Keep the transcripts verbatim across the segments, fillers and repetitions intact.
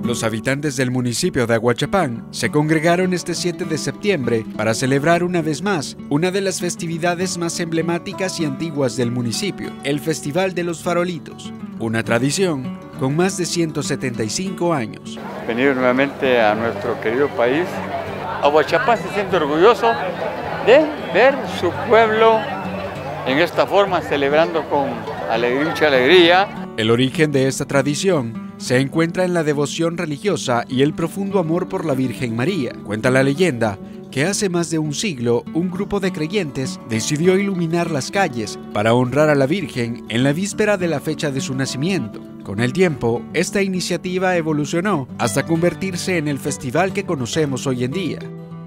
Los habitantes del municipio de Aguachapán se congregaron este siete de septiembre para celebrar una vez más una de las festividades más emblemáticas y antiguas del municipio, el Festival de los Farolitos, una tradición con más de ciento setenta y cinco años. Venir nuevamente a nuestro querido país, Aguachapán se siente orgulloso de ver su pueblo en esta forma, celebrando con alegría, mucha alegría. El origen de esta tradición se encuentra en la devoción religiosa y el profundo amor por la Virgen María. Cuenta la leyenda que hace más de un siglo un grupo de creyentes decidió iluminar las calles para honrar a la Virgen en la víspera de la fecha de su nacimiento. Con el tiempo, esta iniciativa evolucionó hasta convertirse en el festival que conocemos hoy en día.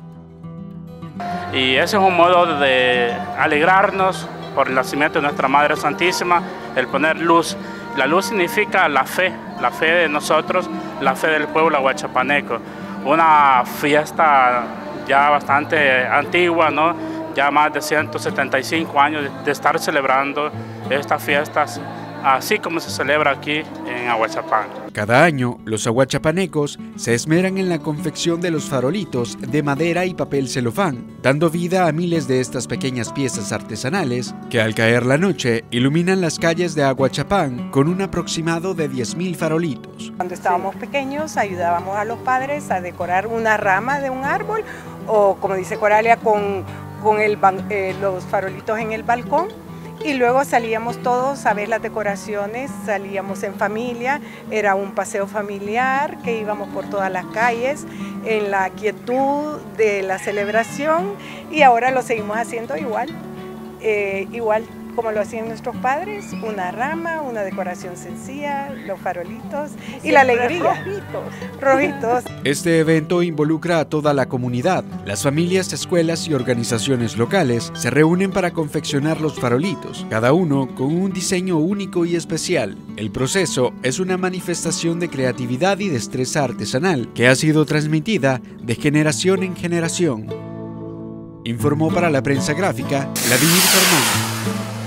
Y ese es un modo de alegrarnos por el nacimiento de nuestra Madre Santísima, el poner luz. La luz significa la fe, la fe de nosotros, la fe del pueblo aguachapaneco. Una fiesta ya bastante antigua, ¿no? Ya más de ciento setenta y cinco años de estar celebrando estas fiestas, así como se celebra aquí en Aguachapán. Cada año, los aguachapanecos se esmeran en la confección de los farolitos de madera y papel celofán, dando vida a miles de estas pequeñas piezas artesanales que al caer la noche iluminan las calles de Aguachapán con un aproximado de diez mil farolitos. Cuando estábamos pequeños ayudábamos a los padres a decorar una rama de un árbol o, como dice Coralia, con, con el, eh, los farolitos en el balcón. Y luego salíamos todos a ver las decoraciones, salíamos en familia, era un paseo familiar que íbamos por todas las calles en la quietud de la celebración y ahora lo seguimos haciendo igual, eh, igual como lo hacían nuestros padres, una rama, una decoración sencilla, los farolitos y la alegría. Rojitos. Rojitos. Este evento involucra a toda la comunidad. Las familias, escuelas y organizaciones locales se reúnen para confeccionar los farolitos, cada uno con un diseño único y especial. El proceso es una manifestación de creatividad y destreza artesanal que ha sido transmitida de generación en generación. Informó para la prensa gráfica Vladimir Fernández.